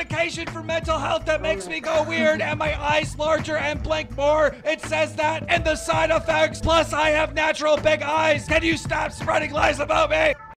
medication for mental health that makes me go weird and my eyes larger and blink more. It says that in the side effects. Plus, I have natural big eyes. Can you stop spreading lies about me?